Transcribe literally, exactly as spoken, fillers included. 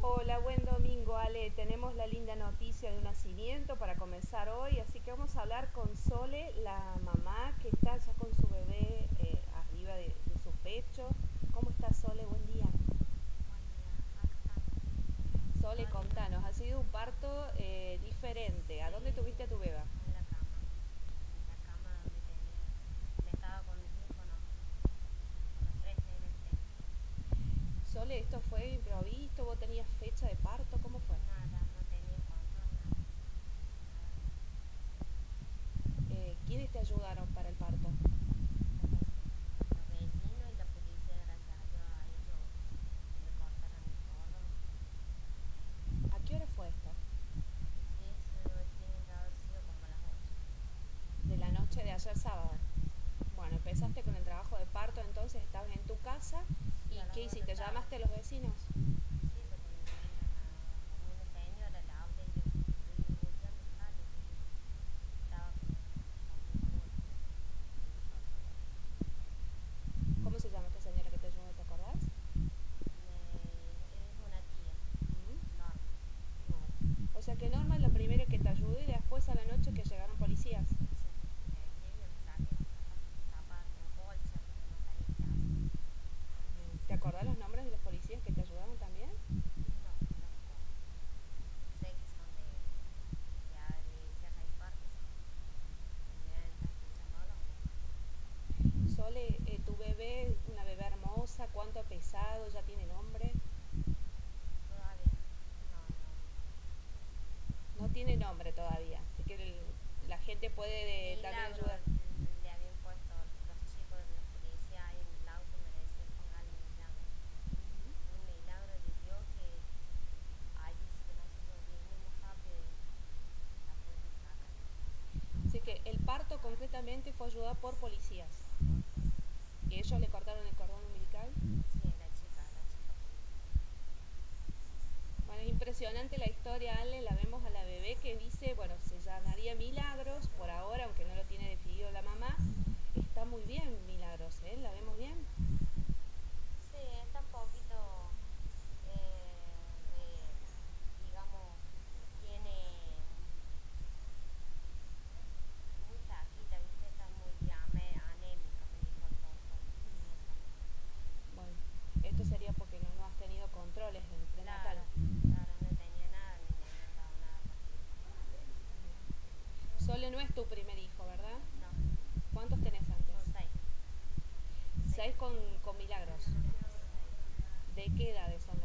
Hola, buen domingo, Ale. Tenemos la linda noticia de un nacimiento para comenzar hoy, así que vamos a hablar con Sole, la mamá que está ya con su bebé eh, arriba de, de su pecho. ¿Cómo está Sole? Buen día. Buen día, acá estamos. Sole, Todavía, contanos, ha sido un parto eh, diferente. ¿A dónde sí, tuviste a tu beba? en la cama. En la cama donde tenía. Él estaba con mis hijos nomás. Con los tres nenes que tengo. Sole, ¿esto fue improvisto? ¿Vos tenías fecha de parto? ¿Cómo fue? Nada, no tenía control, nada. Nada, nada. Eh, ¿quiénes te ayudaron para el parto? Los vecinos. Los vecinos y la policía, gracias a Dios, a ellos me cortaron el cordón. ¿A qué hora fue esto? Eso tiene que haber sido como a las ocho. De la noche de ayer sábado. Sí. Bueno, empezaste con el trabajo de parto, entonces estabas en tu casa Sí, y a las ¿qué dos de la hiciste? tarde. ¿Llamaste a los vecinos? Sí, porque me vinieron a una señora, la hablé y le digo, digo, ya me sale, le digo, estaba como rompiendo bolas, le digo yo a la señora. ¿Cómo se llama esta señora que te ayudó? ¿Te acordás? Me, es una tía, Mm, Norma. Norma. O sea que Norma es la primera que te ayudó y después a la noche que llegaron policías. Sí, me vine, me saqué los zapatos, zapatos, bolsas, porque no sabía qué hacer. Bien. ¿Te acordás los nombres de los policías que te ayudaron también? No, no me acuerdo. Sé que son de, de, a- de Sierra y Parque, son. Si deben estar escuchándolo, me imagino. Sole, eh, tu bebé, una bebé hermosa, ¿cuánto ha pesado? ¿Ya tiene nombre? Todavía no, no, no, no. No tiene nombre todavía, así que el- la gente puede eh, también Milagro ayudar. le habían puesto los chicos de la policía ahí en el auto, me decían póngale milagro. Ujú. Un milagro de Dios que allí sí que nosotros vinimos rápido y la pudimos sacar. Así que el parto concretamente fue ayudado por policías. Por policía. ¿Y ellos le cortaron el cordón umbilical? Sí, la chica, la chica policía. Bueno, es impresionante la historia, Ale. La vemos a la bebé que dice, bueno, se llamaría Milagros por ahora, aunque no lo tiene definido la mamá. Está muy bien Milagros, ¿eh? ¿La vemos bien? Sí, está un poquito, eh, eh, digamos, tiene muy flaquita, ¿viste? Está muy ame- anémica, me dijo el doctor, supuestamente. Bueno, esto sería porque no, no has tenido controles en prenatal. Claro, claro, no tenía nada ni me habían dado nada pastillas para nada. Sole no es tu primer hijo, ¿verdad? No, ¿Cuántos tenés antes? son seis. Seis Seis hijos. con, con Milagros. Seis hijos. ¿De qué edades son